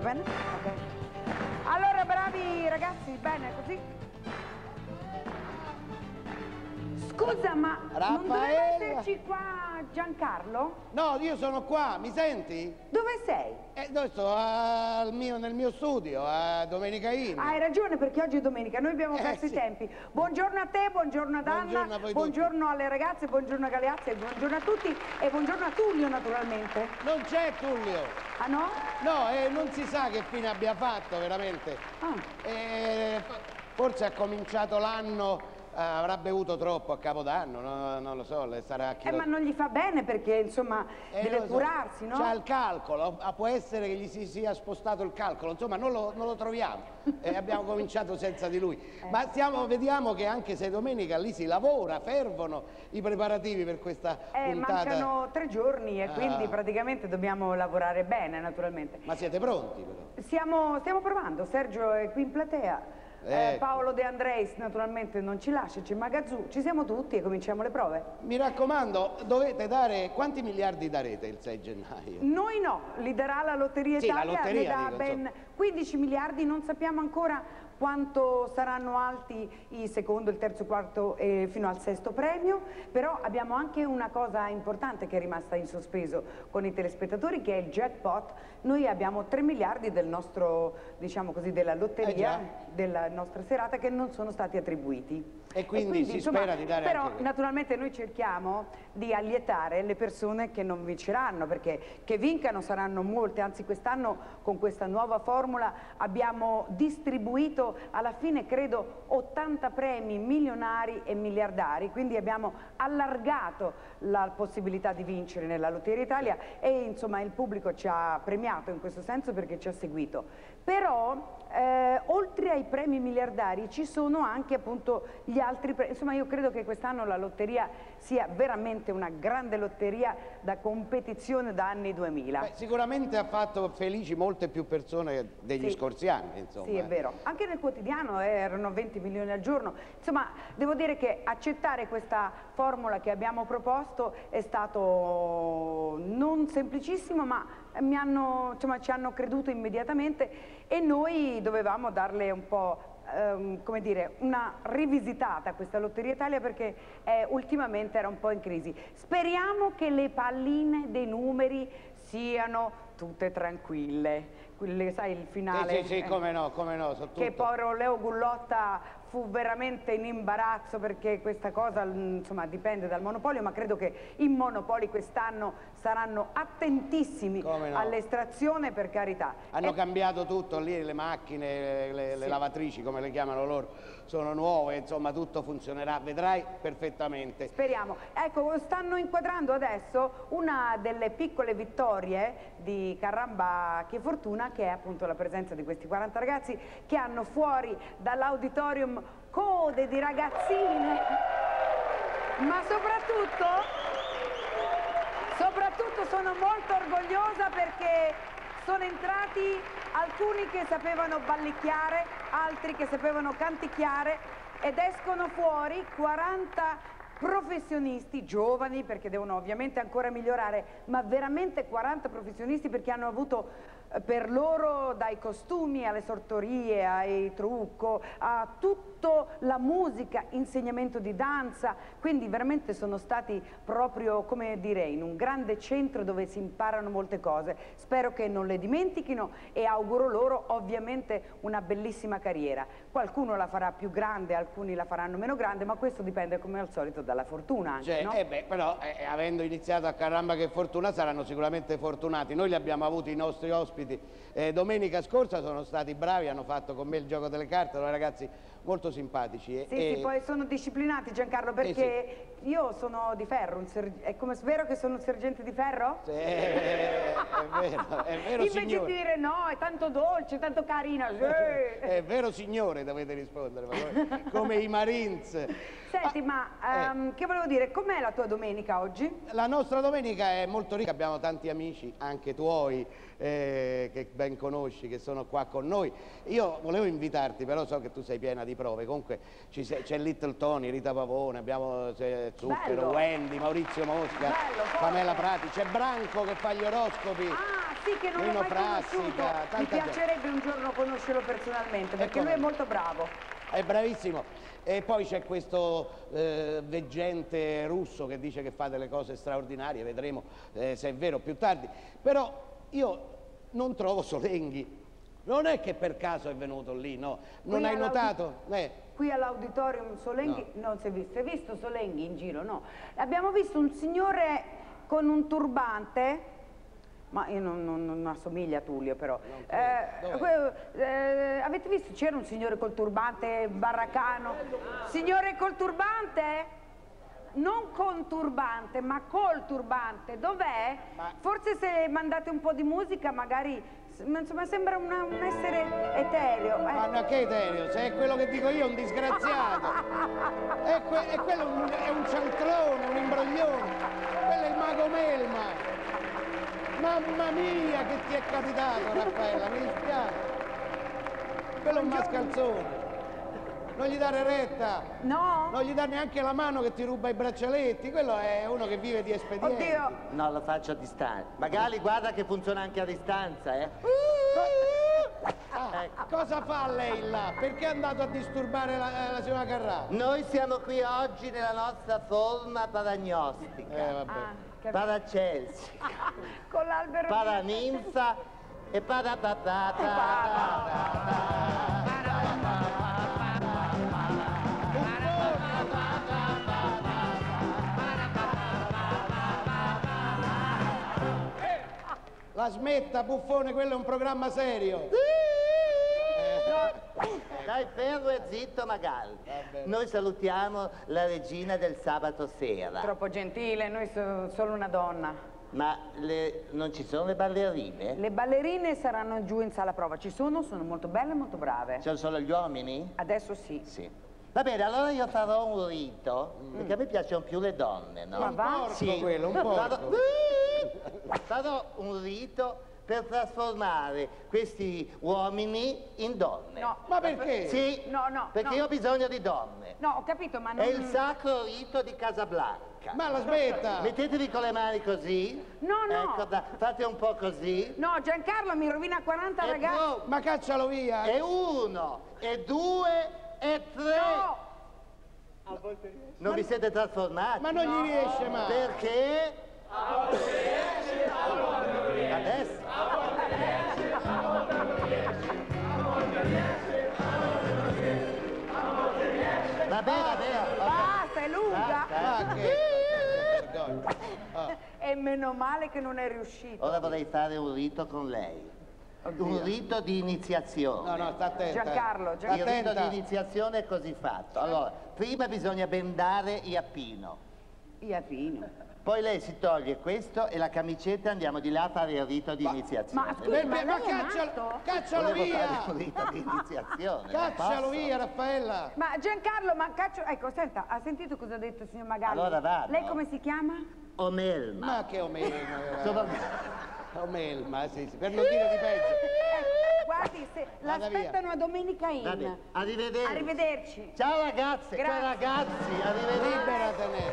bene? Ok. Allora, bravi ragazzi, bene, così. Scusa, ma non doveva esserci qua Giancarlo? No, io sono qua, mi senti? Dove sei? Dove sto? Nel mio studio, a Domenica In. Hai ragione, perché oggi è domenica, noi abbiamo perso i tempi. Buongiorno a te, buongiorno ad Anna, buongiorno alle ragazze, buongiorno a Galeazzi, buongiorno a tutti e buongiorno a Tullio naturalmente. Non c'è Tullio. Ah no? No, non si sa che fine abbia fatto veramente. Forse ha cominciato l'anno, avrà bevuto troppo a Capodanno, non lo so, le sarà ma non gli fa bene perché insomma deve curarsi, no? C'ha il calcolo, può essere che gli si sia spostato il calcolo, insomma non lo troviamo e abbiamo cominciato senza di lui. Ma vediamo che anche se domenica lì si lavora, fervono i preparativi per questa puntata. Mancano 3 giorni e quindi praticamente dobbiamo lavorare bene naturalmente. Ma siete pronti però? Stiamo provando, Sergio è qui in platea. Paolo De Andreis naturalmente non ci lascia, c'è Magazzù, ci siamo tutti e cominciamo le prove. Mi raccomando, dovete dare, quanti miliardi darete il 6 gennaio? Noi no, li darà la Lotteria Italia, la lotteria, ne dà ben 15 miliardi, non sappiamo ancora quanto saranno alti il secondo, il terzo, il quarto e fino al sesto premio, però abbiamo anche una cosa importante che è rimasta in sospeso con i telespettatori, che è il jackpot. Noi abbiamo 3 miliardi del nostro, diciamo così, della lotteria, della nostra serata, che non sono stati attribuiti. E quindi si spera di dare però anche... naturalmente noi cerchiamo di allietare le persone che non vinceranno, perché che vincano saranno molte, anzi quest'anno con questa nuova formula abbiamo distribuito alla fine credo 80 premi milionari e miliardari, quindi abbiamo allargato la possibilità di vincere nella Lotteria Italia e insomma il pubblico ci ha premiato in questo senso perché ci ha seguito. Però oltre ai premi miliardari ci sono anche appunto gli altri premi, insomma io credo che quest'anno la lotteria sia veramente una grande lotteria da competizione da anni 2000. Beh, sicuramente ha fatto felici molte più persone degli scorsi anni, insomma. Sì, è vero. Anche nel quotidiano erano 20 milioni al giorno. Insomma, devo dire che accettare questa formula che abbiamo proposto è stato non semplicissimo, ma ci hanno creduto immediatamente e noi dovevamo darle un po', come dire, una rivisitata a questa Lotteria Italia perché ultimamente era un po' in crisi. Speriamo che le palline dei numeri siano tutte tranquille. Quelle, sai, il finale. Sì, come no, so tutto. Che povero Leo Gullotta fu veramente in imbarazzo perché questa cosa insomma dipende dal monopolio, ma credo che i monopoli quest'anno saranno attentissimi all'estrazione, per carità. Hanno cambiato tutto lì, le macchine, le lavatrici come le chiamano loro, sono nuove, insomma tutto funzionerà, vedrai perfettamente. Speriamo. Ecco, stanno inquadrando adesso una delle piccole vittorie di Carramba che fortuna, che è appunto la presenza di questi 40 ragazzi che hanno fuori dall'auditorium code di ragazzine, ma soprattutto sono molto orgogliosa perché sono entrati alcuni che sapevano ballicchiare, altri che sapevano canticchiare ed escono fuori 40 professionisti giovani perché devono ovviamente ancora migliorare, ma veramente 40 professionisti perché hanno avuto per loro dai costumi alle sortorie, ai trucco, a tutta la musica, insegnamento di danza, quindi veramente sono stati proprio, come direi, in un grande centro dove si imparano molte cose. Spero che non le dimentichino e auguro loro ovviamente una bellissima carriera. Qualcuno la farà più grande, alcuni la faranno meno grande, ma questo dipende come al solito dalla fortuna anche, no? Però avendo iniziato a Carramba che fortuna saranno sicuramente fortunati. Noi li abbiamo avuti i nostri ospiti domenica scorsa, sono stati bravi, hanno fatto con me il gioco delle carte, sono ragazzi molto simpatici. Sì, poi sono disciplinati, Giancarlo, perché io sono di ferro, è come vero che sono un sergente di ferro? Sì, è vero invece signore. di dire no, è tanto dolce, tanto carina. È vero signore, dovete rispondere, come i Marines. Senti, ma che volevo dire, com'è la tua domenica oggi? La nostra domenica è molto ricca, abbiamo tanti amici, anche tuoi, che ben conosci, che sono qua con noi. Io volevo invitarti, però so che tu sei piena di prove, comunque c'è Little Tony, Rita Pavone, abbiamo Zucchero, Wendy, Maurizio Mosca, Pamela Prati, c'è Branco che fa gli oroscopi. Ah, Frassi che non l'ho Nino mai Frassi, conosciuto. tanta Mi gente. piacerebbe un giorno conoscerlo personalmente, perché lui è molto bravo. È bravissimo. E poi c'è questo veggente russo che dice che fa delle cose straordinarie, vedremo se è vero più tardi. Però io non trovo Solenghi. Non è che per caso è venuto lì, no? Non hai notato? Qui all'auditorium Solenghi non si è visto. Hai visto Solenghi in giro? No. Abbiamo visto un signore con un turbante, ma io non assomiglia a Tullio però. Avete visto? C'era un signore col turbante barracano. Signore col turbante? Non con turbante, ma col turbante. Dov'è? Forse se mandate un po' di musica magari... Insomma, sembra un essere etereo. Ma no, che etereo? Se è quello che dico io, è un disgraziato. Quello è un cialtrone, un imbroglione. Quello è il mago Melma. Mamma mia, che ti è capitato, Raffaella, mi dispiace. Quello è un mascalzone. Non gli dare retta. No? Non gli dare neanche la mano che ti ruba i braccialetti. Quello è uno che vive di espedienti. Oddio. No, lo faccio a distanza. Magari guarda che funziona anche a distanza, Cosa fa lei là? Perché è andato a disturbare la signora Carrà? Noi siamo qui oggi nella nostra forma paragnostica, Vabbè. paracelsica, Con l'albero. paraninfa e paratatata. La smetta, buffone, quello è un programma serio. Dai, fermo e zitto Magalli. Noi salutiamo la regina del sabato sera. Troppo gentile, noi solo una donna. Ma non ci sono le ballerine? Le ballerine saranno giù in sala prova. Ci sono molto belle e molto brave. Ci sono solo gli uomini? Adesso sì. Sì. Va bene, allora io farò un rito, perché a me piacciono più le donne, no? Ma va? Porco quello, un porco. Farò un rito per trasformare questi uomini in donne. No. Ma perché? Sì, No, perché io ho bisogno di donne. No, ho capito, ma non... È il sacro rito di Casablanca. Ma la smetta! Mettetevi con le mani così. No. Ecco, fate un po' così. No, Giancarlo mi rovina 40 ragazzi. No, Ma caccialo via! e 1, e 2, e 3. No! Non vi siete trasformati? Ma non gli riesce mai! Perché? Adesso? Va bene. Basta, è lunga. Ma che vergogna! E meno male che non è riuscito. Ora vorrei fare un rito con lei. Un rito di iniziazione. No, sta attenta. Giancarlo, Il rito attenta. di iniziazione è così fatto. Allora, prima bisogna bendare Iapino. Iapino. Poi lei si toglie questo e la camicetta e andiamo di là a fare il rito di iniziazione. Ma scusi, ma Ma lei è matto? caccialo Volevo via! fare un rito di iniziazione. non Caccialo posso? via, Raffaella! Ma Giancarlo, ma caccio... Ecco, senta, ha sentito cosa ha detto il signor Magalli? Allora vado. Lei come si chiama? Omelma. Ma che omelma! Sono- Omelma, sì, per non dire di peggio. Guardi, se Vada via. l'aspettano a Domenica Va Inn. bene, arrivederci. Arrivederci. Ciao ragazze, Grazie. ciao ragazzi, arrivederci. Liberatene!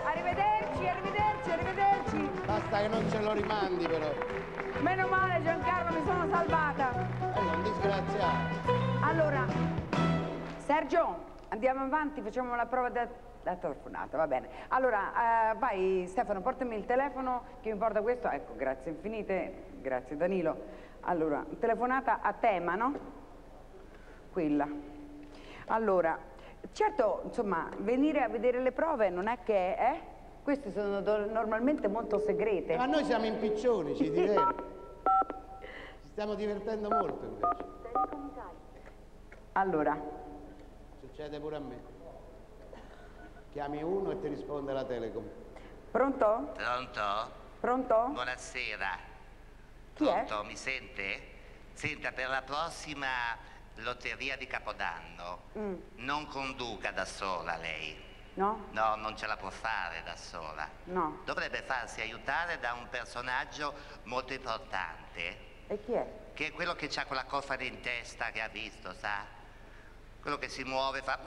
Arrivederci. Basta che non ce lo rimandi però. Meno male Giancarlo, mi sono salvata. Non disgraziato. Allora, Sergio, andiamo avanti, facciamo la prova da telefonata, va bene. Allora, vai Stefano, portami il telefono, che mi porta questo. Ecco, grazie infinite, grazie Danilo. Allora, telefonata a tema, no? Quella. Allora, certo, insomma, venire a vedere le prove non è che, queste sono normalmente molto segrete. Ma noi siamo impiccioni, ci diverte. Ci stiamo divertendo molto invece. Allora, Succede pure a me. Chiami uno e ti risponde la Telecom. pronto? Pronto? Pronto? Buonasera. Chi è? Pronto, mi sente? Senta, per la prossima lotteria di Capodanno non conduca da sola lei. No? No, non ce la può fare da sola. No. Dovrebbe farsi aiutare da un personaggio molto importante, E chi è? che è quello che ha quella cofana in testa che ha visto, sa? Quello che si muove, fa...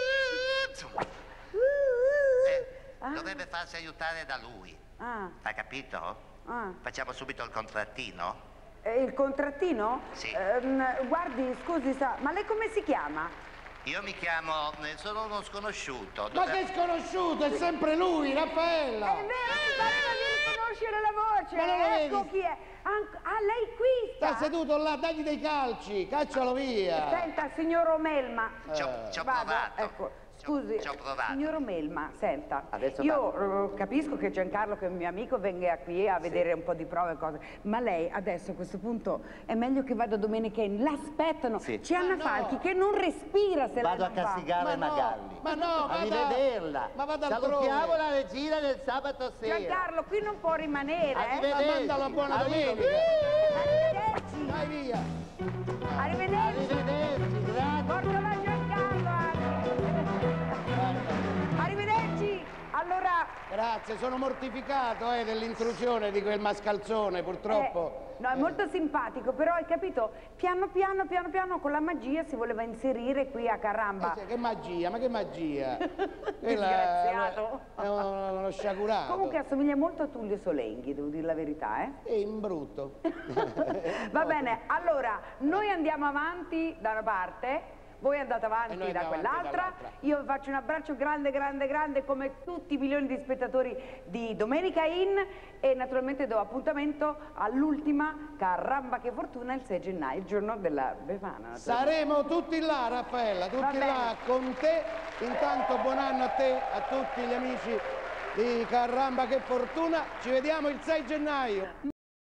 Dovrebbe farsi aiutare da lui. Ah, Hai capito? ah. Facciamo subito il contrattino? Il contrattino? Sì. Guardi, scusi, ma lei come si chiama? Io mi chiamo, sono uno sconosciuto. Ma che sconosciuto, è sempre lui, Raffaella! È vero, mi pareva di riconoscere la voce. Ma non lo Ecco vedi? chi è. Lei qui sta? Sta seduto là, dagli dei calci, caccialo via! Senta, signor Omelma. Ci ho Vado, provato. ecco. Scusi, Ci ho provato. signor Omelma, senta, Adesso io capisco che Giancarlo, che è un mio amico, venga qui a vedere un po' di prove e cose, ma lei adesso a questo punto è meglio che vada domenica in, l'aspettano, Sì. c'è Anna no. Falchi che non respira se Vado a lei non va. castigare Ma no, Magalli. ma no, a vada- rivederla. ma vada altrove. Salutiamo la regina del sabato sera. Giancarlo, qui non può rimanere, Arrivederci. Ma mandalo a buona domenica! Arrivederci. Vai via! Arrivederci. Arrivederci, grazie. Portala a Giancarlo anche. Arrivederci. Allora, Grazie, sono mortificato dell'intrusione di quel mascalzone, purtroppo. no, è molto simpatico, però hai capito, piano piano con la magia si voleva inserire qui a Carramba. Che magia, ma che magia! Disgraziato. È uno sciagurato. Comunque assomiglia molto a Tullio Solenghi, devo dire la verità, eh? È in brutto. Va bene, allora, noi andiamo avanti da una parte, voi andate E noi avanti da andiamo avanti quell'altra, dall'altra. io vi faccio un abbraccio grande come tutti i milioni di spettatori di Domenica In e naturalmente do appuntamento all'ultima Carramba che fortuna il 6 gennaio, il giorno della Befana. Saremo tutti là, Raffaella, Va tutti bene. là con te. Intanto buon anno a te, a tutti gli amici di Carramba che fortuna. Ci vediamo il 6 gennaio.